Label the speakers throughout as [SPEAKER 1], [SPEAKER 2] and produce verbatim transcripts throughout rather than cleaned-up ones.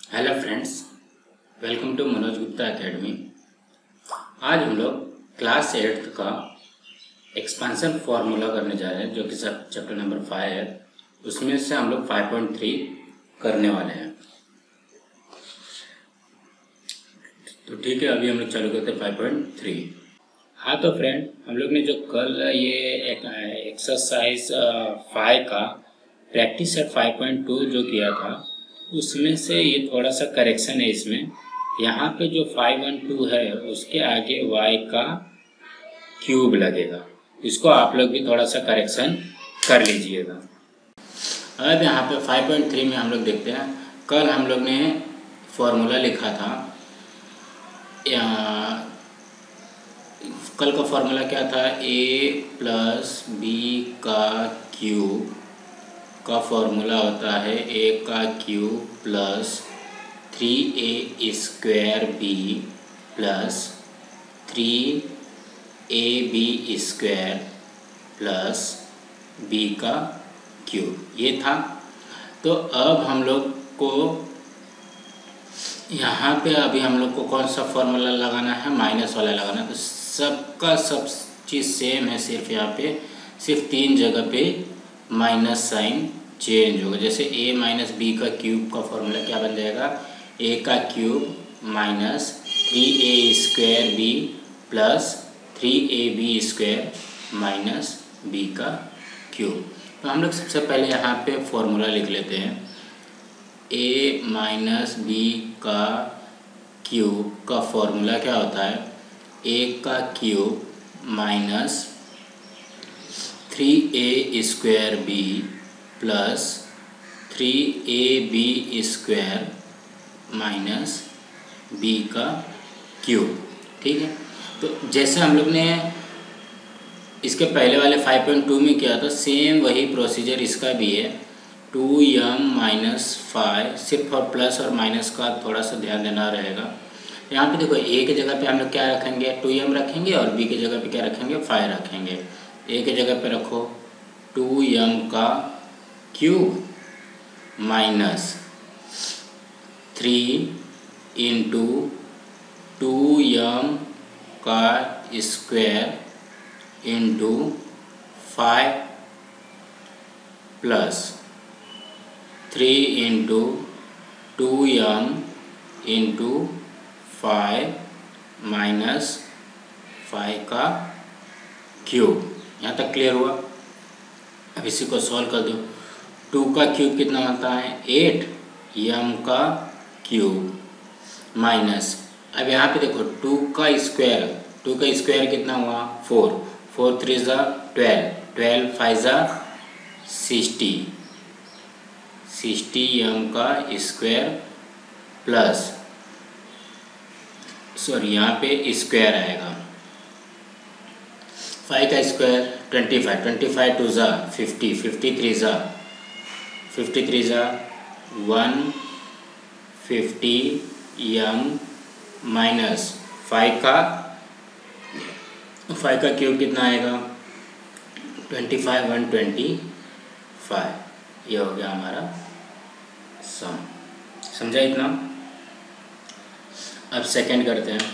[SPEAKER 1] Hello friends, welcome to Manoj Gupta academy. आज हम लोग क्लास एट्थ का एक्सपेंशन फार्मूला करने जा रहे हैं, जो कि चैप्टर नंबर फाइव है। उसमें से हम लोग फाइव पॉइंट थ्री करने वाले हैं। तो ठीक है, अभी हम लोग चालू करते हैं फाइव पॉइंट थ्री। हाँ तो फ्रेंड, हम लोग ने जो कल ये एक्सरसाइज फाइव का practice set five point two जो किया था, उसमें से ये थोड़ा सा करेक्शन है। इसमें यहाँ पे जो फाइव वन टू है उसके आगे y का क्यूब लगेगा। इसको आप लोग भी थोड़ा सा करेक्शन कर लीजिएगा। अब यहाँ पे फाइव पॉइंट थ्री में हम लोग देखते हैं, कल हम लोग ने फॉर्मूला लिखा था। कल का फॉर्मूला क्या था? a प्लस बी का क्यूब का फॉर्मूला होता है a का cube plus three A square B plus three A B square plus B का क्यूब, ये था। तो अब हम लोग को यहाँ पे अभी हम लोग को कौन सा फॉर्मूला लगाना है? माइनस वाला लगाना है। तो सबका सब चीज़ सेम है, सिर्फ यहाँ पे सिर्फ तीन जगह पे माइनस साइन चेंज होगा। जैसे a माइनस बी का क्यूब का फॉर्मूला क्या बन जाएगा? a का cube minus three A square B plus three A B square minus B का क्यूब। तो हम लोग सबसे पहले यहाँ पे फॉर्मूला लिख लेते हैं। a माइनस बी का क्यूब का फॉर्मूला क्या होता है? a का cube minus three A square B plus three A B square minus B का क्यूब। ठीक है, तो जैसे हम लोग ने इसके पहले वाले फाइव पॉइंट टू में किया था, सेम वही प्रोसीजर इसका भी है। टू एम माइनस फाइव, सिर्फ और प्लस और माइनस का थोड़ा सा ध्यान देना रहेगा। यहाँ पे देखो, ए के जगह पे हम लोग क्या रखेंगे? टू एम रखेंगे, और बी के जगह पे क्या रखेंगे? फाइव रखेंगे। ए के जगह पे रखो टू एम का cube minus three into two M का square into five plus three into two M into five minus five का क्यूब। यहाँ तक क्लियर हुआ? अब इसी को सॉल्व कर दो। टू का क्यूब कितना बनता है? एट। एम का क्यूब माइनस, अब यहाँ पे देखो टू का स्क्वायर, टू का स्क्वायर कितना हुआ? फोर। फोर थ्री ज़ा ट्वेल्व, ट्वेल्व फाइव ज़ा सिक्सटी, सिक्सटी एम का स्क्वायर प्लस, सॉरी यहाँ पे स्क्वायर आएगा, फाइव का square twenty five, twenty five two ज़ा फिफ्टी, फिफ्टी थ्री ज़ा फिफ्टी थ्री ज़ा one fifty M minus five का फाइव का क्यूब कितना आएगा? Twenty five one twenty five. ये हो गया हमारा सम। समझा इतना? अब सेकंड करते हैं।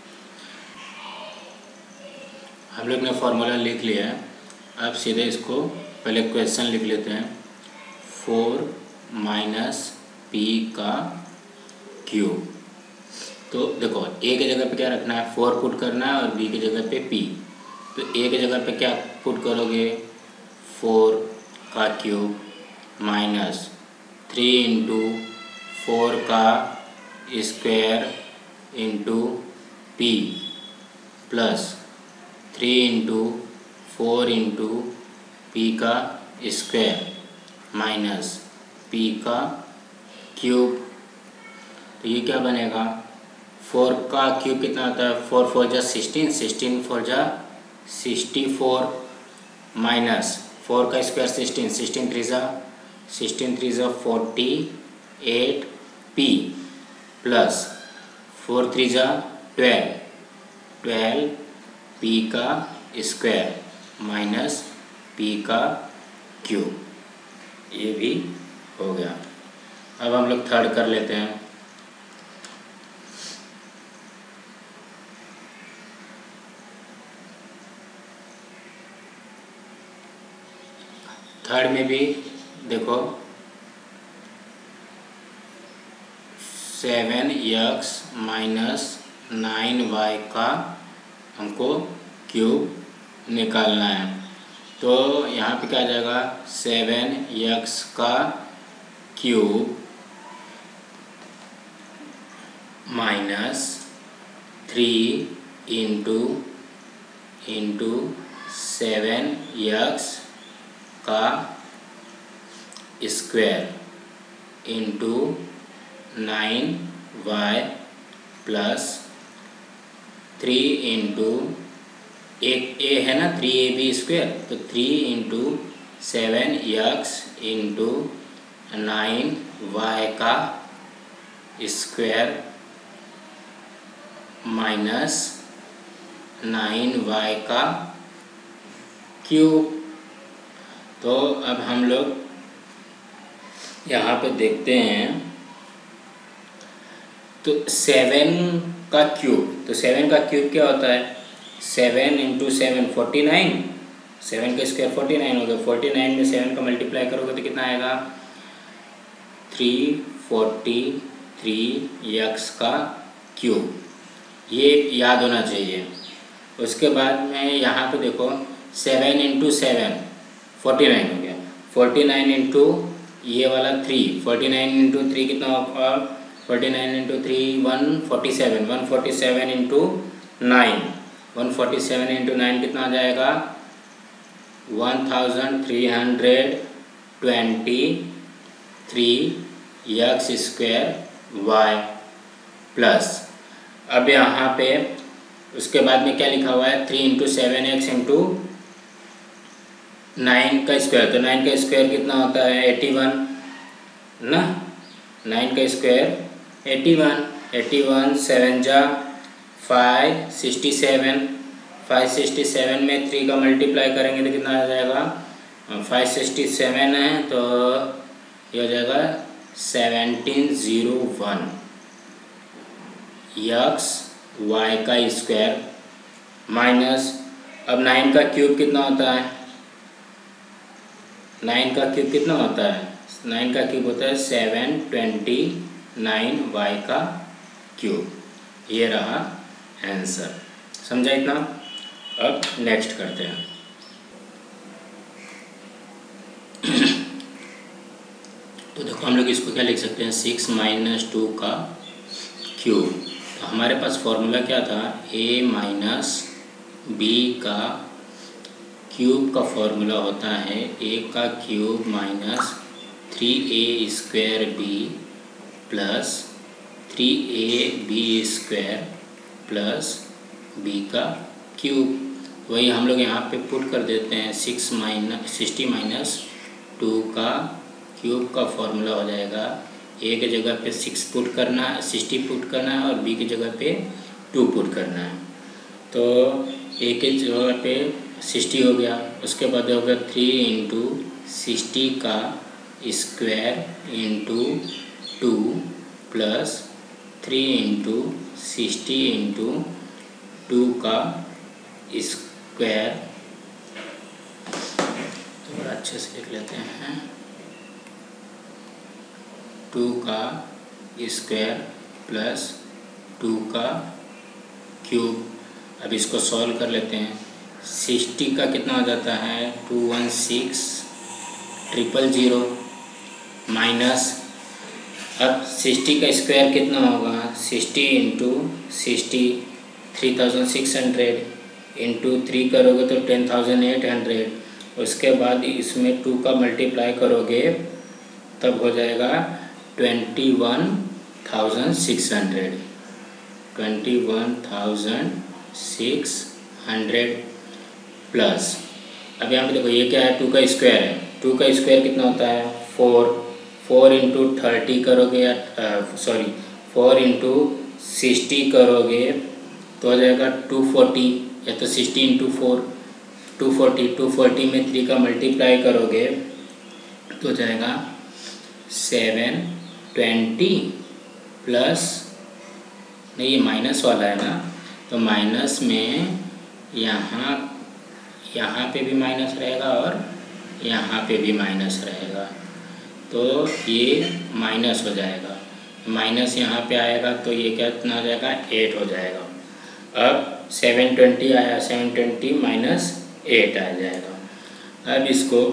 [SPEAKER 1] हम लोग ने फॉर्मूला लिख लिया है। अब सीधे इसको पहले क्वेश्चन लिख लेते हैं। फोर माइनस पी का क्यूब। तो देखो, ए के जगह पे क्या रखना है? फोर पुट करना है, और बी की जगह पे पी। तो ए के जगह पे क्या पुट करोगे? फोर का cube minus three into four का square into P plus three into four into P का स्क्वायर माइनस पी का क्यूब। तो ये क्या बनेगा? फोर का क्यूब कितना होता है? फोर फोर जा सिक्सटीन, सिक्सटीन फोर जा सिक्सटी फोर माइनस फोर का स्क्वायर सिक्सटीन, सिक्सटीन थ्री जा सिक्सटीन थ्री जा forty eight P plus four three जा ट्वेल्व, ट्वेल्व पी का स्क्वायर माइनस पी का क्यूब। ये भी हो गया। अब हम लोग थर्ड कर लेते हैं। थर्ड में भी देखो seven X minus nine Y का हमको क्यूब निकालना है। तो यहाँ पे क्या आ जाएगा, सेवन एक्स का cube minus three into into seven X का square into nine Y plus three into एक ए है ना, थ्री ए बी स्क्वायर, तो three into seven X into nine Y का स्क्वायर माइनस नाइन वाई का cube. तो अब हम लोग यहाँ पे देखते हैं, तो सेवन का क्यूब, तो सेवन का क्यूब क्या होता है, seven into seven forty nine, seven का स्क्वायर फोर्टी नाइन हो गया, फोर्टी नाइन में सेवन का मल्टीप्लाई करोगे तो कितना आएगा, थ्री फोर्टी थ्री एक्स का क्यूब। ये याद होना चाहिए। उसके बाद में यहाँ पे देखो seven into seven forty nine हो गया, फोर्टी नाइन इंटू ये वाला three, forty nine into three कितना होगा, forty nine into three one forty seven, one forty seven into nine, one forty seven into nine कितना आ जाएगा, one thousand three hundred twenty three X square Y plus. अब यहाँ पे उसके बाद में क्या लिखा हुआ है, three into seven X into nine का स्क्वायर, तो नाइन का स्क्वायर कितना होता है, एटी वन ना, नाइन का square eighty one, eighty one seven जा five sixty seven, five sixty seven में थ्री का मल्टीप्लाई करेंगे तो कितना आ जाएगा, फाइव सिक्सटी सेवन है तो ये हो जाएगा seventeen zero one X Y का स्क्वायर माइनस, अब नाइन का क्यूब कितना होता है, नाइन का क्यूब कितना होता है, नाइन का क्यूब होता है सेवन ट्वेंटी नाइन वाई का क्यूब। ये रहा आंसर, समझा इतना। अब नेक्स्ट करते हैं। तो देखो हम लोग इसको क्या लिख सकते हैं, सिक्स माइनस टू का क्यूब। तो हमारे पास फॉर्मूला क्या था, ए माइनस बी का क्यूब का फॉर्मूला होता है ए का cube minus three A square B plus three A B square plus B का क्यूब। वही हम लोग यहाँ पे पुट कर देते हैं, six minus sixty minus two का क्यूब का फॉर्मूला हो जाएगा, ए के जगह पे सिक्स पुट करना है, सिक्सटी पुट करना है और बी की जगह पे टू पुट करना है। तो ए के जगह पे सिक्सटी हो गया, उसके बाद हो गया थ्री इंटू सिक्सटी का square into two plus three into sixty into two का स्क्वायर। तो बड़ा अच्छे से लिख लेते हैं, टू का स्क्वायर प्लस टू का क्यूब। अब इसको सॉल्व कर लेते हैं, सिक्सटी का कितना हो जाता है, two one six triple zero minus, अब सिक्सटी का स्क्वायर कितना होगा, sixty into sixty three thousand six hundred into three करोगे तो टेन थाउजेंड एट हंड्रेड। उसके बाद इसमें टू का मल्टीप्लाई करोगे तब हो जाएगा twenty one thousand six hundred, twenty one thousand six hundred plus. अब यहाँ पे देखो ये क्या है, टू का स्क्वायर है, टू का स्क्वायर कितना होता है, फोर, फोर इंटू थर्टी करोगे या सॉरी फोर इंटू सिक्सटी करोगे तो हो जाएगा टू फोर्टी, या तो sixty into four two forty, two forty में थ्री का मल्टीप्लाई करोगे तो हो जाएगा सेवन ट्वेंटी प्लस, नहीं ये माइनस वाला है ना, तो माइनस में यहाँ यहाँ पे भी माइनस रहेगा और यहाँ पे भी माइनस रहेगा, तो ये माइनस हो जाएगा, माइनस यहाँ पे आएगा तो ये कितना हो जाएगा, एट हो जाएगा। अब सेवन ट्वेंटी आया, सेवन ट्वेंटी माइनस एट आ जाएगा। अब इसको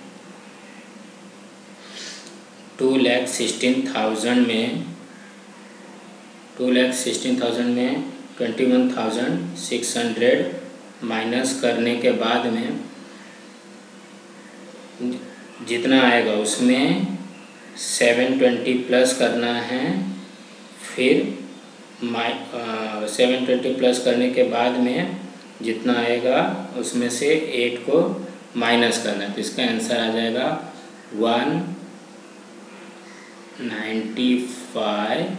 [SPEAKER 1] टू लैख सिक्सटीन थाउजेंड में टू लैख सिक्सटीन थाउजेंड में twenty one thousand six hundred minus करने के बाद में जितना आएगा उसमें सेवन ट्वेंटी प्लस करना है, फिर माइ सेवन ट्वेंटी प्लस करने के बाद में जितना आएगा उसमें से एट को माइनस करना है, तो इसका आंसर आ जाएगा one ninety five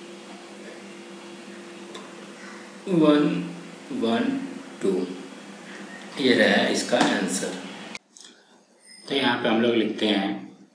[SPEAKER 1] one one two, ये रहा इसका आंसर। तो यहाँ पे हम लोग लिखते हैं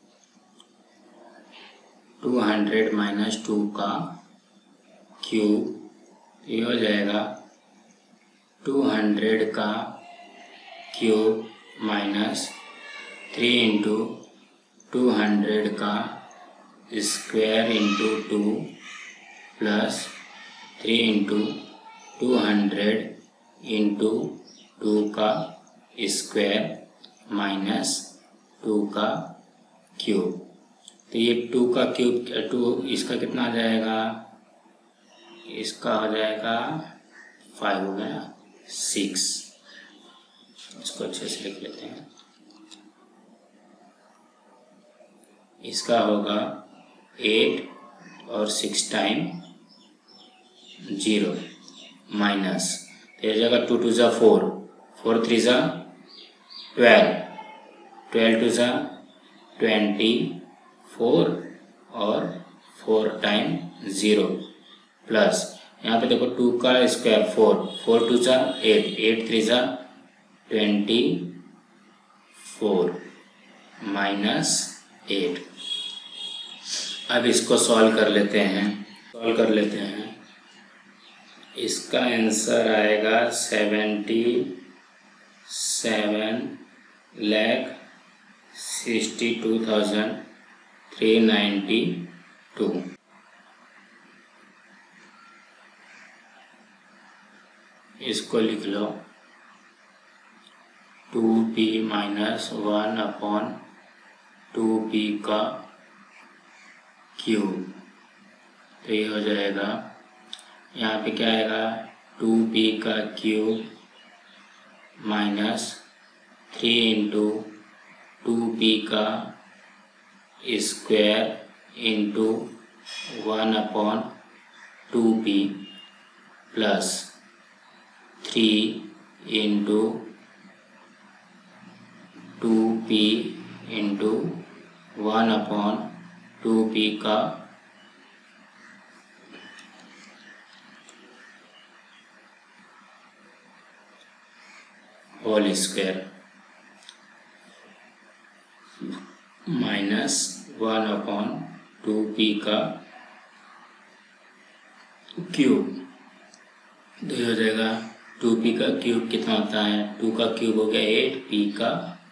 [SPEAKER 1] टू हंड्रेड माइनस टू का क्यूब, ये हो जाएगा टू हंड्रेड का cube minus three into two hundred का square into two plus three into two hundred into two का स्क्वायर माइनस टू का क्यूब। तो ये टू का क्यूब, टू इसका कितना आ जाएगा, इसका हो जाएगा फाइव हो गया सिक्स। इसको अच्छे से लिख लेते हैं, इसका होगा एट और सिक्स टाइम जीरो माइनस, तो ये जाएगा टू टू ज़ा फोर, फोर थ्री ज़ा ट्वेल्व, ट्वेल्व टू ज़ा ट्वेंटी फोर और फोर टाइम ज़ीरो प्लस यहाँ पे देखो टू का स्क्वायर फोर, फोर टू ज़ा एट, एट थ्री ज़ा ट्वेंटी फोर माइनस एट। अब इसको सॉल्व कर लेते हैं, सॉल्व कर लेते हैं। इसका आंसर आएगा seventy seven lakh sixty two thousand three ninety two. इसको लिख लो two P minus one upon two P का क्यूब, तो ये हो जाएगा, यहाँ पे क्या आएगा टू पी का cube minus three into two P का square into one upon two P plus three into two P into one upon two P का whole square minus one upon two P का cube. तो ये हो जाएगा to P का cube कितना होता है, टू का क्यूब हो गया एट पी का,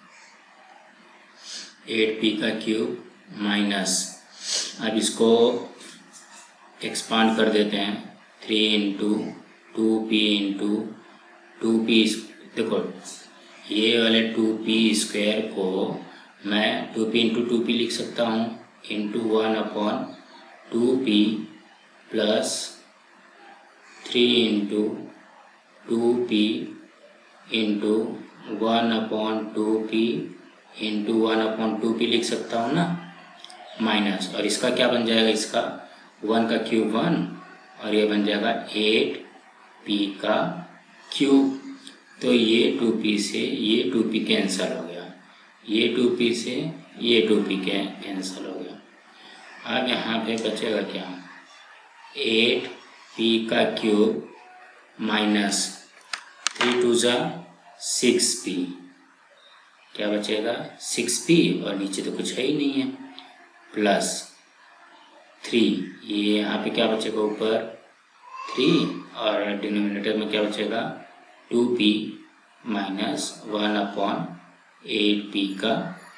[SPEAKER 1] एट पी का क्यूब माइनस, अब इसको एक्सपांड कर देते हैं, three into two P into two P, देखो ये वाले टू पी स्क्वायर को मैं two P into two P लिख सकता हूँ into one upon two P plus three into two P into one upon two P into one upon two P लिख सकता हूँ ना, माइनस, और इसका क्या बन जाएगा, इसका वन का क्यूब वन और ये बन जाएगा एट पी का क्यूब। तो ये टू पी से ये टू पी कैंसिल हो गया, ये टू पी से ये टू पी कैंसिल हो गया। अब यहाँ पे बचेगा क्या, एट पी का क्यूब माइनस थ्री टू ज़ा सिक्स पी, क्या बचेगा सिक्स पी और नीचे तो कुछ है ही नहीं है, प्लस थ्री, ये यहाँ पे क्या बचेगा ऊपर थ्री और डिनोमिनेटर में क्या बचेगा two P minus one upon eight P का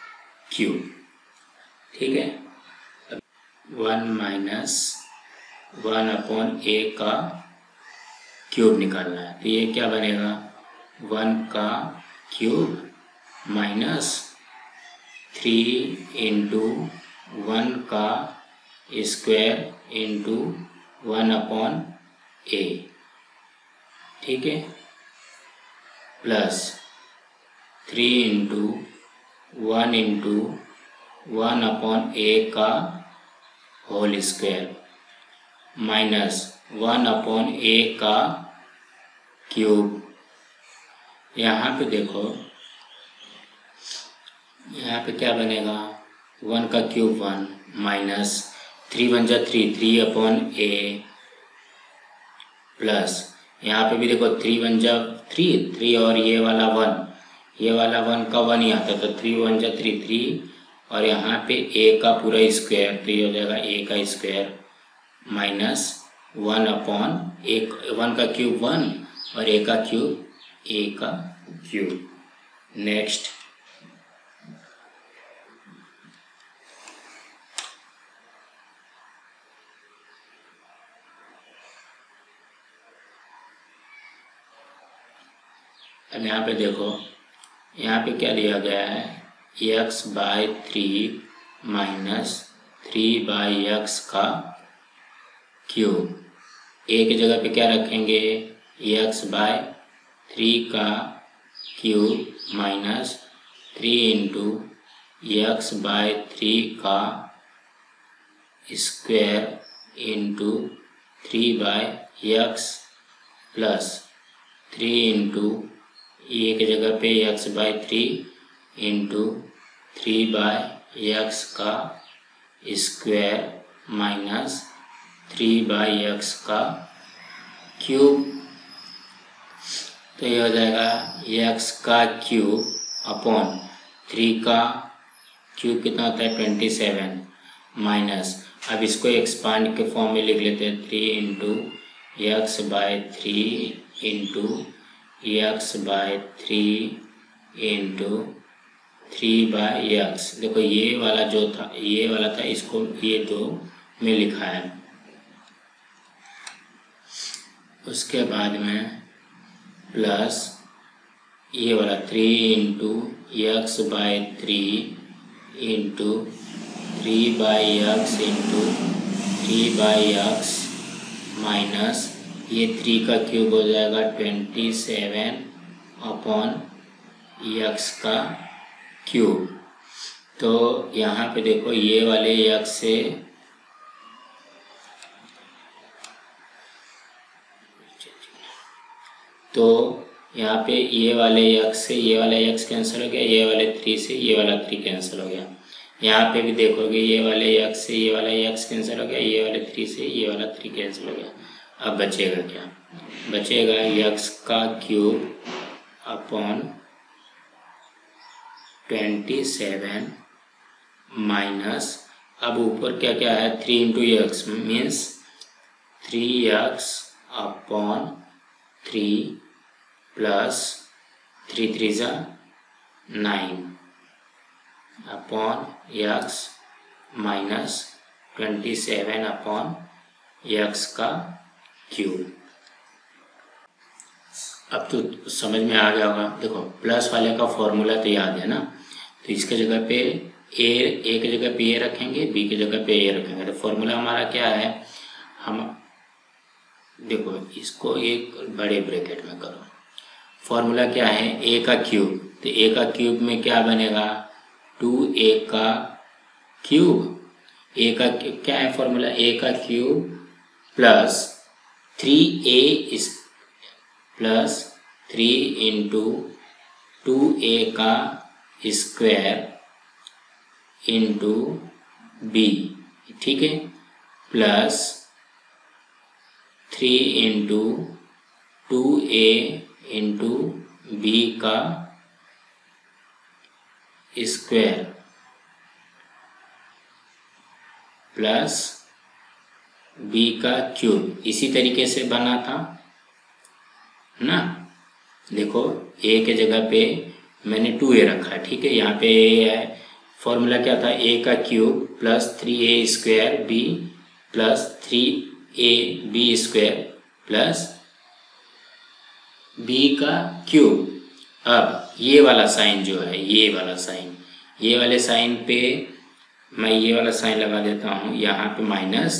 [SPEAKER 1] क्यूब। ठीक है, one minus one upon A का क्यूब निकालना है, तो ये क्या बनेगा, वन का cube minus three into one का square into one upon A. ठीक है, plus three into one into one upon A का whole square minus one upon A का क्यूब। यहाँ पे देखो, यहाँ पे क्या बनेगा, वन का cube one minus three one जा three, three upon A plus यहाँ पे भी देखो थ्री वन जा थ्री, थ्री और ये वाला वन, ये वाला वन का वन ही आता, तो थ्री वन जा थ्री थ्री और यहाँ पे ए का पूरा स्क्वायर, तो ये हो जाएगा ए का square minus one upon A, one का क्यूब वन और ए का क्यूब ए का क्यूब। नेक्स्ट अब यहाँ पे देखो, यहाँ पे क्या दिया गया है, X by three minus three by X का क्यूब। ए की जगह पे क्या रखेंगे, एक्स बाय थ्री का cube minus three into x by three का square into three by X plus three into A की जगह पे X by three into three by X का square minus three by X का cube. तो ये हो जाएगा एक्स का क्यूब अपॉन थ्री का क्यूब कितना होता है ट्वेंटी सेवन माइनस, अब इसको एक्सपांड के फॉर्म में लिख लेते हैं, three into x by three into x by three into three by x. देखो ये वाला जो था, ये वाला था, इसको ये दो में लिखा है। उसके बाद में प्लस ये वाला three into x by three into three by x into three by x minus ये थ्री का क्यूब हो जाएगा ट्वेंटी सेवन अपॉन एक्स का क्यूब। तो यहाँ पे देखो ये वाले एक्स से तो यहाँ पे ये वाले एक्स से ये वाला एक्स कैंसिल हो गया, ये वाले थ्री से ये वाला थ्री कैंसिल हो गया। यहाँ पे भी देखोगे ये वाले एक्स से ये वाला एक्स कैंसिल हो गया, ये वाले थ्री से ये वाला थ्री कैंसिल हो गया। अब बचेगा क्या, बचेगा एक्स का cube upon twenty seven minus, अब ऊपर क्या क्या है, three into x means three x upon three plus three three जा nine upon x minus twenty seven upon x का क्यूब। अब तो समझ में आ गया होगा। देखो प्लस वाले का फॉर्मूला तो याद है ना, तो इसके जगह पे ए ए की जगह पे ए रखेंगे, बी की जगह पे ए रखेंगे। तो फॉर्मूला हमारा क्या है, हम देखो इसको एक बड़े ब्रैकेट में करो, फॉर्मूला क्या है, ए का क्यूब, तो ए का क्यूब में क्या बनेगा, टू ए का क्यूब, ए का क्या है फॉर्मूला, ए का क्यूब प्लस थ्री ए इस plus three into two a का स्क्वायर इंटू बी, ठीक है, plus three into two a into b का स्क्वायर प्लस बी का क्यूब। इसी तरीके से बना था ना, देखो ए के जगह पे मैंने टू ए रखा है, ठीक है, यहाँ पे ए है, फॉर्मूला क्या था, ए का cube plus three A square B plus three A B square plus B का क्यूब। अब ये वाला साइन जो है, ये वाला साइन, ये वाले साइन पे मैं ये वाला साइन लगा देता हूँ यहाँ पे माइनस,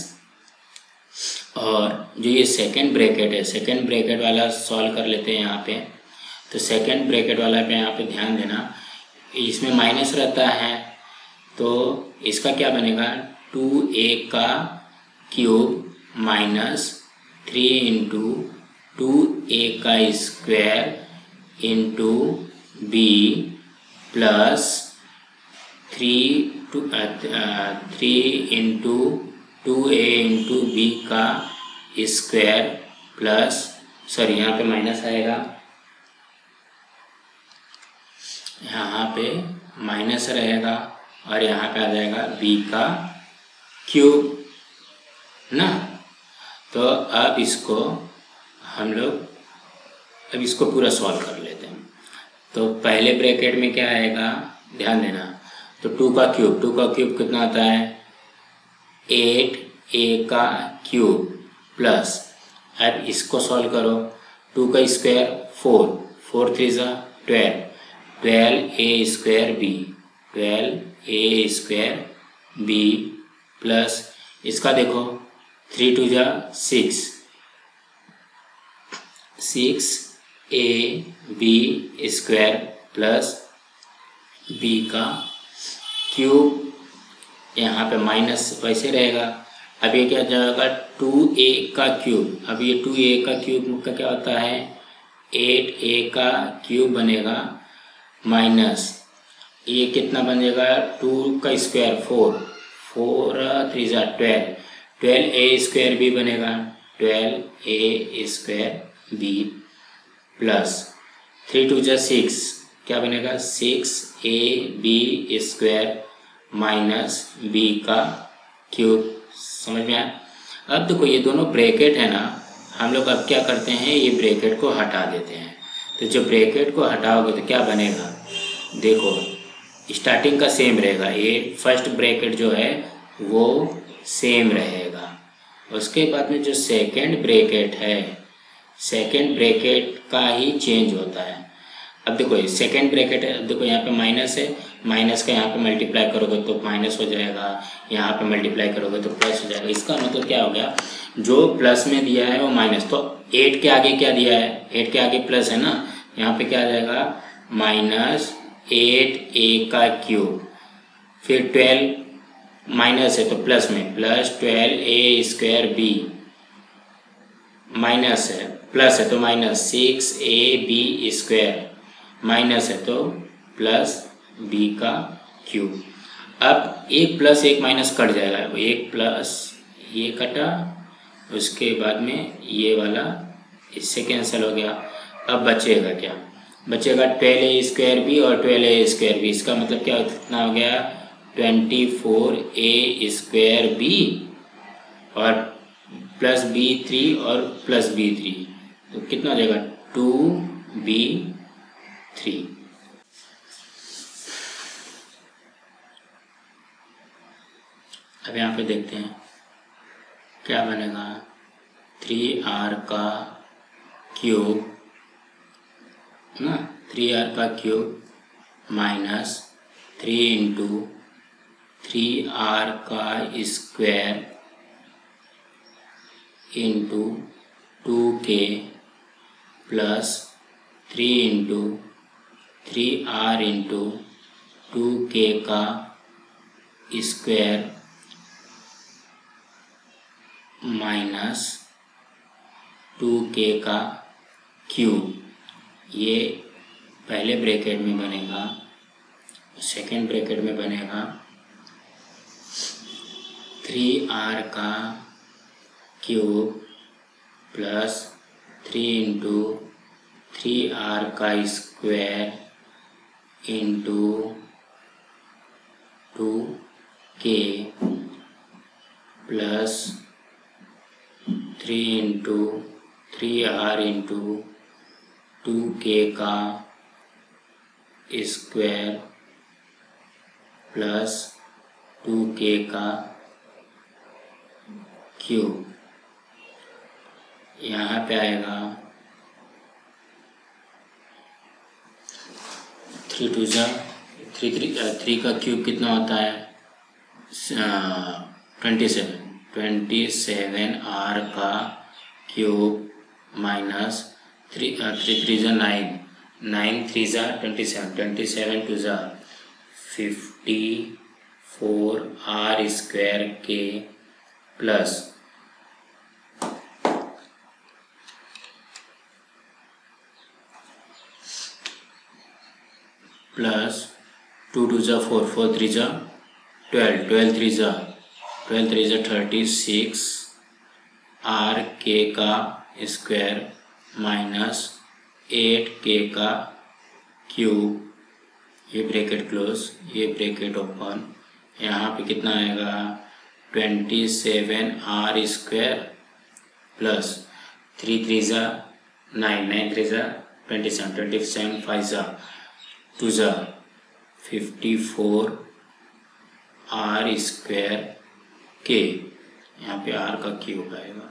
[SPEAKER 1] और जो ये सेकंड ब्रैकेट है, सेकंड ब्रैकेट वाला सॉल्व कर लेते हैं यहाँ पे। तो सेकंड ब्रैकेट वाला पे यहाँ पे ध्यान देना, इसमें माइनस रहता है तो इसका क्या बनेगा, टू ए का cube minus three into two a का square into b plus three two three into two a into b का स्क्वायर प्लस, सॉरी यहाँ पे माइनस आएगा, यहाँ पे माइनस रहेगा और यहाँ पे आ जाएगा बी का क्यूब ना। तो अब इसको हम लोग अब इसको पूरा सॉल्व कर लेते हैं। तो पहले ब्रैकेट में क्या आएगा, ध्यान देना, तो टू का क्यूब, टू का क्यूब कितना आता है, एट ए का क्यूब प्लस, अब इसको सॉल्व करो, टू का स्क्वायर फोर, फोर थ्री ज़ा twelve, twelve a square b, twelve a square B plus इसका देखो थ्री टू ज़ा six, six a B square plus B का क्यूब, यहाँ पे माइनस वैसे रहेगा। अब ये क्या जाएगा, टू ए का क्यूब, अब ये टू ए का क्यूब का क्या होता है, एट ए का क्यूब बनेगा माइनस ये कितना बनेगा, टू का स्क्वायर फोर, फोर थ्री ज़ा twelve, twelve a square b बनेगा, twelve a square B plus three two ज़ा सिक्स, क्या बनेगा, six a B square minus B का क्यूब। समझ में आया। अब देखो ये दोनों ब्रैकेट है ना, हम लोग अब क्या करते हैं, ये ब्रैकेट को हटा देते हैं। तो जो ब्रैकेट को हटाओगे तो क्या बनेगा, देखो स्टार्टिंग का सेम रहेगा, ये फर्स्ट ब्रैकेट जो है वो सेम रहेगा। उसके बाद में जो सेकंड ब्रैकेट है, सेकंड ब्रैकेट का ही चेंज होता है। अब देखो ये सेकंड ब्रैकेट है, अब देखो यहाँ पे माइनस है, माइनस का यहाँ पे मल्टीप्लाई करोगे तो माइनस हो जाएगा, यहाँ पे मल्टीप्लाई करोगे तो प्लस हो जाएगा। इसका मतलब क्या हो गया, जो प्लस में दिया है वो माइनस, तो एट के आगे क्या दिया है, एट के आगे प्लस है ना, यहाँ पे क्या आ जाएगा माइनस एट ए का क्यूब, फिर ट्वेल्व माइनस है तो प्लस में plus twelve a square b, minus है प्लस है तो minus six a B square, minus है तो प्लस बी का क्यूब। अब एक प्लस एक माइनस कट जाएगा, एक प्लस ये कटा, उसके बाद में ये वाला इससे कैंसिल हो गया। अब बचेगा क्या, बचेगा ट्वेल्व ए स्क्वायर बी और ट्वेल्व ए स्क्वायर बी, इसका मतलब क्या कितना हो गया, twenty four a square b और प्लस बी थ्री और प्लस बी थ्री, तो कितना हो जाएगा टू बी थ्री। अब यहाँ पे देखते हैं क्या बनेगा, थ्री आर का क्यूब ना, थ्री आर का cube minus three into three r का square into two k plus three into three r into two k का स्क्वायर माइनस टू के का क्यूब। ये पहले ब्रैकेट में बनेगा, सेकेंड ब्रैकेट में बनेगा थ्री आर का cube plus three into three r का square into two k plus three into three r into two k का स्क्वायर प्लस टू के का क्यूब, यहाँ पे आएगा थ्री टू जा थ्री थ्री थ्री का क्यूब कितना होता है twenty seven, twenty seven r का cube minus three three three जा नाइन, नाइन थ्री जा twenty seven, twenty seven two जा fifty four r square k plus plus two two जा four, four three जा twelve, twelve three जा twelve three जा thirty six r के का square minus eight k का cube, ये ब्रैकेट क्लोज, ये ब्रैकेट ओपन, यहाँ पे कितना आएगा twenty seven r square plus three three जा नाइन, नाइन थ्री जा twenty seven, twenty seven five जा टू जा fifty four r square k, यहाँ पे आर का क्यूब आएगा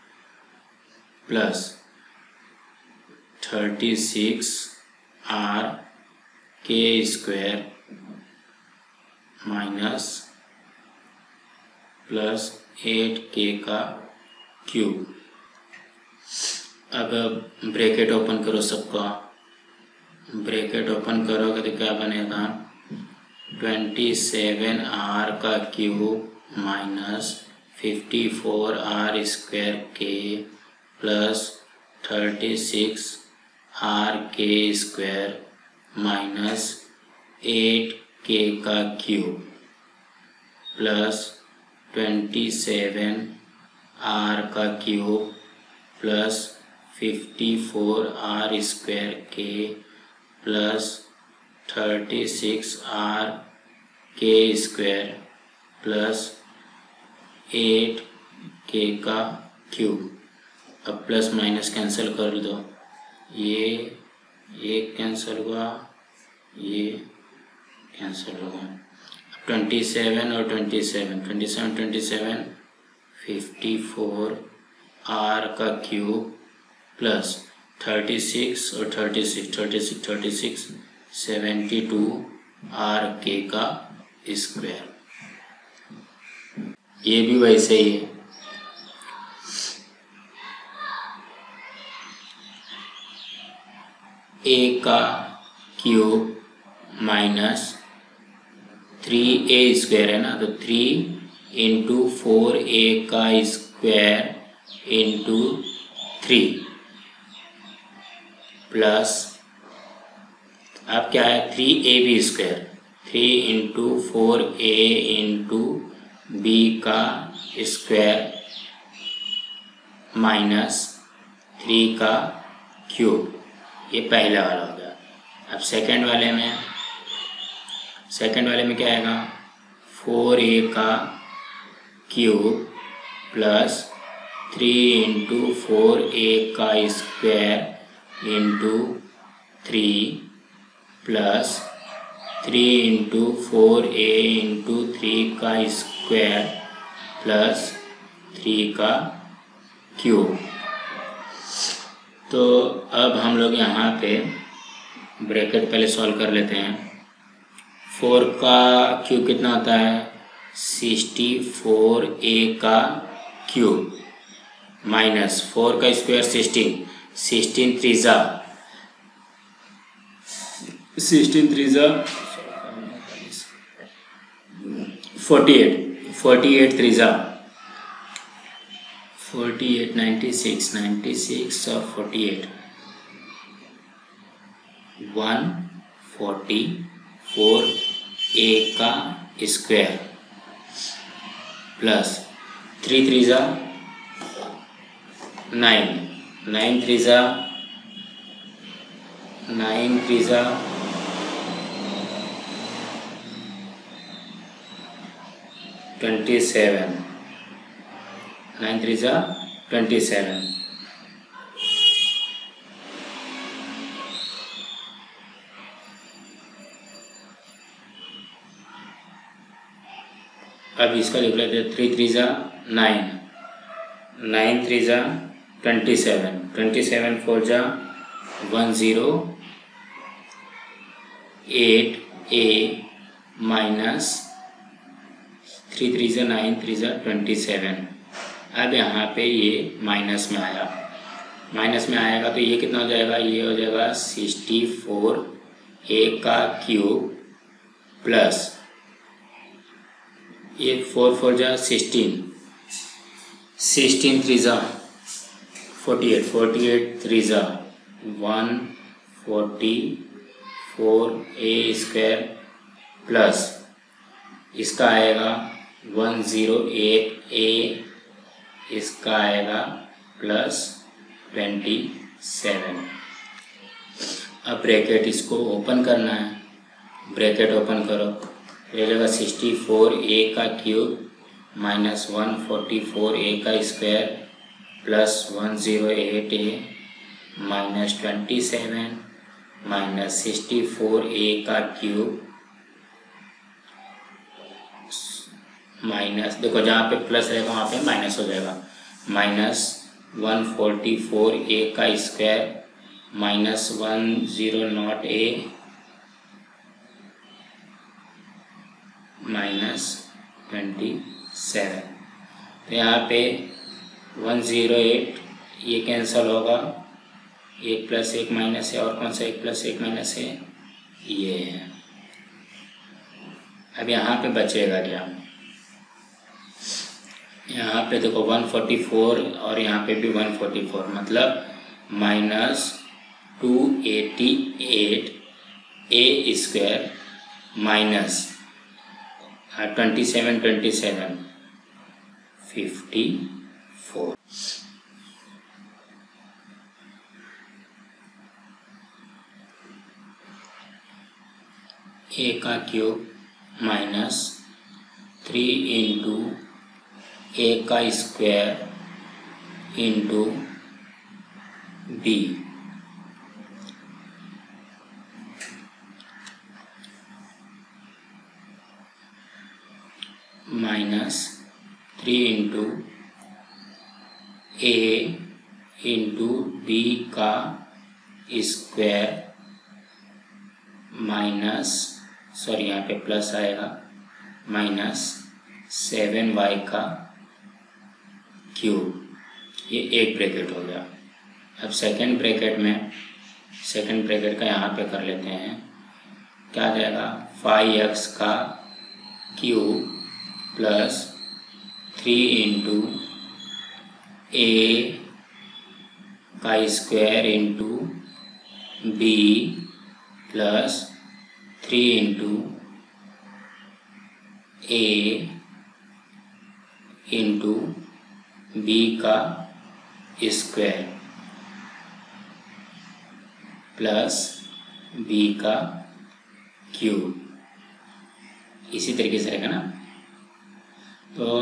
[SPEAKER 1] plus thirty six r k square minus plus eight k का cube. अब ब्रैकेट ओपन करो सबका, ब्रैकेट ओपन करोगे तो क्या बनेगा ट्वेंटी सेवन आर का cube minus fifty four r square k plus thirty six r k square minus eight k का cube plus twenty seven r का cube plus fifty four r square k plus thirty six r k square plus eight k का cube. अब plus minus cancel कर दो, ये ये cancel हुआ, ये कैंसिल हुआ। अब ट्वेंटी सेवन और twenty seven, twenty seven twenty seven fifty four R का क्यूब प्लस थर्टी सिक्स और thirty six, thirty six thirty six seventy two R के का स्क्वायर। ये भी वैसे ही है, ए का क्यूब माइनस थ्री ए स्क्वायर है ना, तो थ्री इंटू फोर ए का स्क्वायर इंटू थ्री प्लस अब क्या है three A B square, three into four a into b का स्क्वायर माइनस थ्री का क्यूब, ये पहला वाला हो गया। अब सेकंड वाले में सेकंड वाले में क्या आएगा फोर ए का cube plus three into four a का square into three plus three into four a into three का स्क्वायर प्लस थ्री का क्यूब। तो अब हम लोग यहाँ पे ब्रैकेट पहले सॉल्व कर लेते हैं। फोर का क्यूब कितना होता है सिक्सटी फोर ए का क्यूब माइनस फोर का स्क्वायर सिक्सटीन, सिक्सटीन थ्री जा सिक्सटीन थ्री जा forty eight, forty eight three जा forty eight, ninety six, ninety six और forty eight one forty four a का स्क्वायर प्लस थ्री थ्री जा nine, nine three जा nine three जा twenty seven, nine three जा twenty seven अब इसका लिख लेते हैं, थ्री थ्री ज़ा नाइन, नाइन थ्री ज़ा twenty seven, twenty seven four ज़ा one zero eight a minus three three ज़ा नाइन, थ्री ज़ा ट्वेंटी सेवन। अब यहाँ पे ये माइनस में आया, माइनस में आएगा तो ये कितना हो जाएगा, ये हो जाएगा सिक्सटी फोर ए का क्यूब प्लस ये फोर फोर जा सिक्सटीन, सिक्सटीन थ्री ज़ा forty eight, forty eight three ज़ा one forty four a square plus इसका आएगा वन ज़ीरो एट ए, इसका आएगा प्लस ट्वेंटी सेवन। अब ब्रैकेट इसको ओपन करना है, ब्रैकेट ओपन करो, ये लगेगा सिक्सटी फोर ए का cube minus one forty four a का square plus one zero eight a minus twenty seven minus sixty four a का क्यूब माइनस, देखो जहाँ पे प्लस रहेगा वहाँ पे माइनस हो जाएगा, minus one forty four a का square minus one zero not a minus twenty seven. तो यहाँ पे वन ज़ीरो एट ये कैंसिल होगा, एक प्लस एक माइनस है, और कौन सा एक प्लस एक माइनस है, ये है। अब यहाँ पे बचेगा क्या, यहाँ पे देखो वन फोर्टी फोर और यहाँ पे भी वन फोर्टी फोर, मतलब minus two eighty eight a square minus twenty seven twenty seven fifty four. A का cube minus three into a का square into b minus three into a into b का square minus, sorry यहाँ पे plus आएगा, minus seven y का cube. ये एक bracket हो गया। अब सेकंड ब्रैकेट में, सेकंड ब्रैकेट का यहाँ पे कर लेते हैं, क्या आ जाएगा, फाइव एक्स का cube plus three into a का square into b plus three into a into b का स्क्वायर प्लस बी का क्यूब। इसी तरीके से रहेगा ना। तो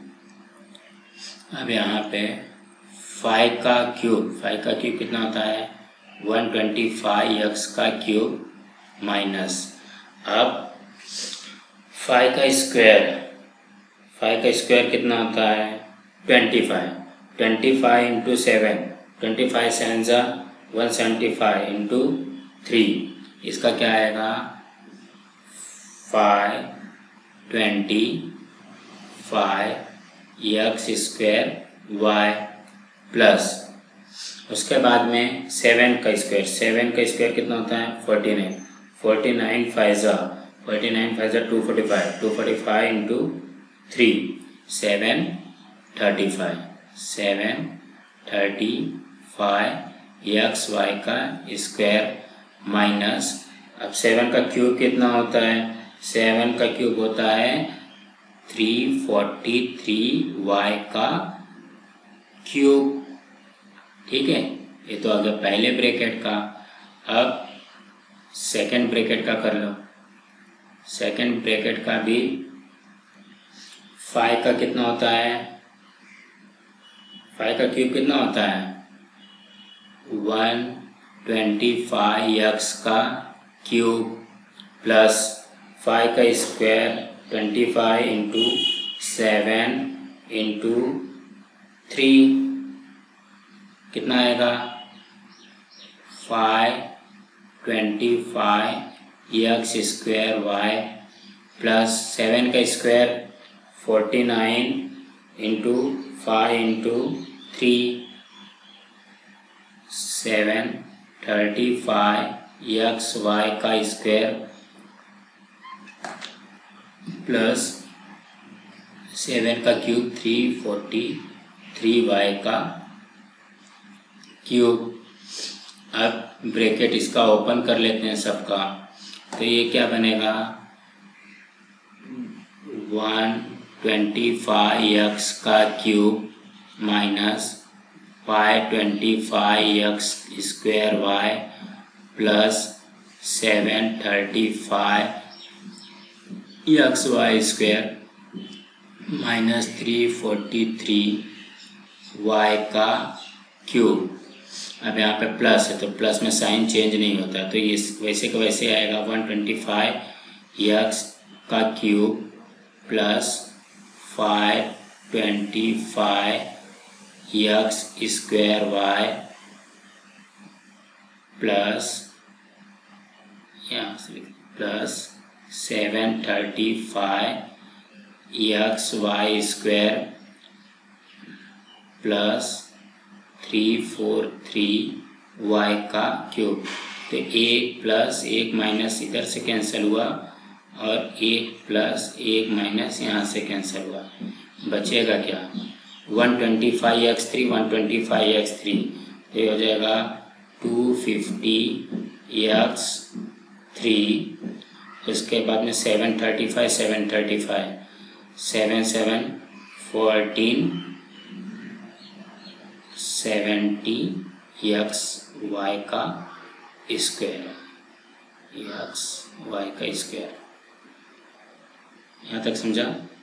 [SPEAKER 1] अब यहाँ पे फाइव का क्यूब, फाइव का क्यूब कितना होता है, वन ट्वेंटी फाइव एक्स का क्यूब माइनस, अब फाइव का स्क्वायर, फाइव का स्क्वायर कितना होता है, twenty five, twenty five into seven, twenty five seven ज़ा one seventy five into three, इसका क्या आएगा, five twenty five x square Y plus, उसके बाद में सेवन का स्क्वायर, सेवन का स्क्वायर कितना होता है, forty nine, forty nine five ज़ा फोर्टी नाइन फाइव ज़ा two forty five, two forty five into three, seven thirty five, seven thirty five x Y का स्क्वायर माइनस, अब सेवन का क्यूब कितना होता है, सेवन का क्यूब होता है थ्री फोर्टी थ्री वाई का क्यूब। ठीक है, ये तो आ गया पहले ब्रैकेट का। अब सेकंड ब्रैकेट का कर लो, सेकंड ब्रैकेट का भी फाइव का कितना होता है, फाइव का क्यूब कितना होता है, वन ट्वेंटी फाइव एक्स का क्यूब प्लस फाइव का square twenty five into seven into three कितना आएगा five twenty five x square Y plus seven का square forty nine into five into three seven thirty five x Y का square plus seven का cube three forty three y का cube. अब bracket इसका open कर लेते हैं सबका, तो ये क्या बनेगा वन ट्वेंटी फाइव एक्स का cube minus five twenty five x square Y plus seven thirty five x y square minus three forty three y का क्यूब। अब यहाँ पे प्लस है तो प्लस में साइन चेंज नहीं होता, तो ये वैसे का वैसे आएगा वन ट्वेंटी फाइव एक्स का cube plus five twenty five x square Y plus यहाँ से plus seven thirty five x y square plus three four three y का क्यूब। तो एक प्लस एक माइनस इधर से कैंसिल हुआ और एक प्लस एक माइनस यहाँ से कैंसिल हुआ, बचेगा क्या one twenty five x three one twenty five x three तो ये हो जाएगा टू फिफ्टी एक्स थ्री। उसके बाद में seven thirty five seven thirty five seven seven fourteen seventy x Y का स्क्वायर एक्स वाई का स्क्वायर। यहाँ तक समझा।